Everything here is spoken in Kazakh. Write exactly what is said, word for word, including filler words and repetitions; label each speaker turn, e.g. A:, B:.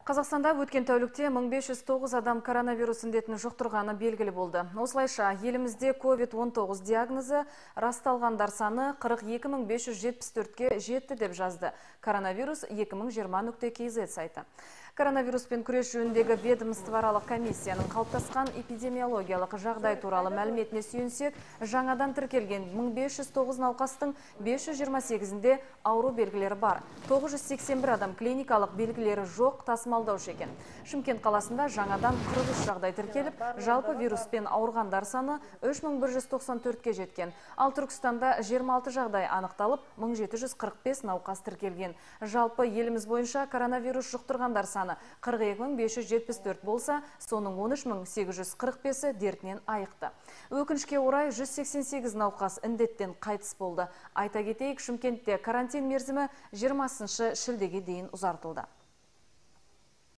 A: Қазақстанда өткен тәулікте мың бес жүз тоғыз адам коронавирус індетін жұқтырғаны белгілі болды. Осылайша, елімізде ковид он тоғыз диагнозы расталғандар саны қырық екі мың бес жүз жетпіс төртке жетті деп жазды коронавирус екі мың жиырма нүкте кз сайты. Коронавируспен күрес жөніндегі ведомствоаралық комиссияның қалыптасқан эпидемиологиялық жағдай туралы мәліметіне сүйенсек, жаңадан тіркелген мың бес жүз тоғыз науқастың бес жүз жиырма сегізінде ауру белгілері бар. тоғыз жүз сексен бір адам клиникалық белгілері жоқ тасымалдаушы екен. Шымкент қаласында жаңадан қырық үш жағдай тіркеліп, жалпы вируспен ауырғандар саны үш мың бір жүз тоқсан төртке жеткен. Ал Түркістанда жиырма алты жағдай анықталып, мың жеті жүз қырық бес науқас тіркелген. Жалпы еліміз бойынша коронавирус жұқтырғандар саны қырық екі мың бес жүз жетпіс төрт болса, соның он үш мың сегіз жүз қырық бесі дертінен айықты. Өкінішке орай жүз сексен сегіз науқас індеттен қайтыс болды. Айта кетейік, Шымкентте карантин мерзімі жиырмасыншы шілдеге дейін ұзартылды.